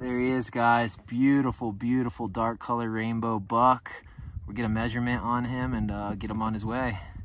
There he is, guys. Beautiful, beautiful dark color rainbow buck. We'll get a measurement on him and get him on his way.